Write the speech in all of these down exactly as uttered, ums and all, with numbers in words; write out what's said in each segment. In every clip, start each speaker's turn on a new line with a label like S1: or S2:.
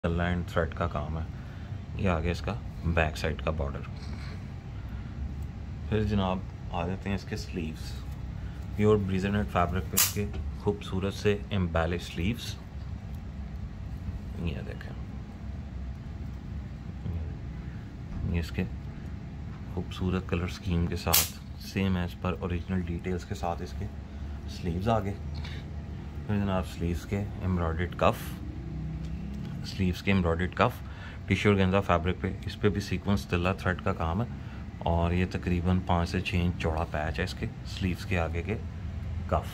S1: And thread का काम है। ये आगे इसका बैक साइड का बॉर्डर। फिर जनाब आ जाते हैं इसके स्लीव्स। प्योर ब्रिजनेट फैब्रिक पे इसके खूबसूरत से एम्बेलिश स्लीव्स। ये देखें, ये इसके खूबसूरत कलर स्कीम के साथ सेम एज पर ओरिजिनल डिटेल्स के साथ इसके स्लीव्स आगे। फिर जनाब स्लीव्स के एम्ब्रॉयडर्ड कफ, स्लीव्स के embroidered cuff tissue organza fabric पे। इस पे भी सीक्वेंस तिल्ला थ्रेड का काम है और ये तकरीबन पाँच से छः इंच चौड़ा पैच है इसके स्लीव्स के आगे के कफ।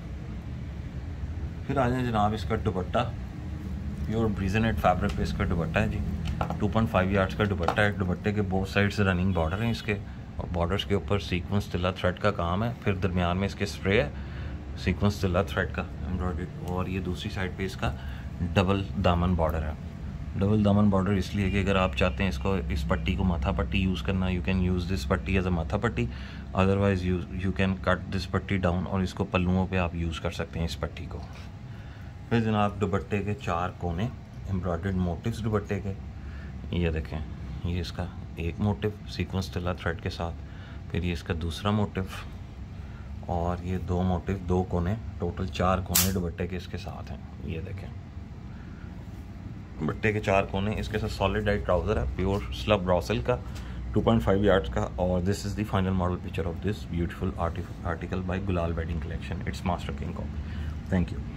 S1: फिर आ जाए जनाब इसका दुपट्टा। प्योर ब्रिजनेट फैब्रिक पे इसका दुपट्टा है जी। टू पॉइंट फाइव यार्ड्स का दुपट्टा है। दुपट्टे के बोथ साइड से रनिंग बॉर्डर हैं इसके और बॉर्डर्स के ऊपर सीक्वेंस तिल्ला थ्रेड का काम है। फिर दरमियान में इसके स्प्रे है सीक्वेंस तिल्ला थ्रेड का एम्ब्रॉयडर्ड। और ये दूसरी साइड पे इसका डबल दामन बॉर्डर है। डबल दामन बॉर्डर इसलिए कि अगर आप चाहते हैं इसको इस पट्टी को माथा पट्टी यूज़ करना, you can use this patti as a matha patti. Otherwise you you can cut this patti down और इसको पल्लुओं पे आप यूज़ कर सकते हैं इस पट्टी को। फिर जनाब दुपट्टे के चार कोने एम्ब्रॉयडर्ड मोटिव्स दुपट्टे के। ये देखें, ये इसका एक मोटिव सीक्वेंस तिल्ला थ्रेड के साथ। फिर ये इसका दूसरा मोटिव और ये दो मोटिव, दो कोने, टोटल चार कोने दुपट्टे के इसके साथ हैं। ये देखें, दुपट्टे के चार कोने। इसके साथ सॉलिड डाइट ट्राउज़र है प्योर स्लब ब्रॉसल का टू पॉइंट फाइव यार्ड्स का। और this is the final model picture of this beautiful article by Gulal wedding collection. It's master king copy. Thank you.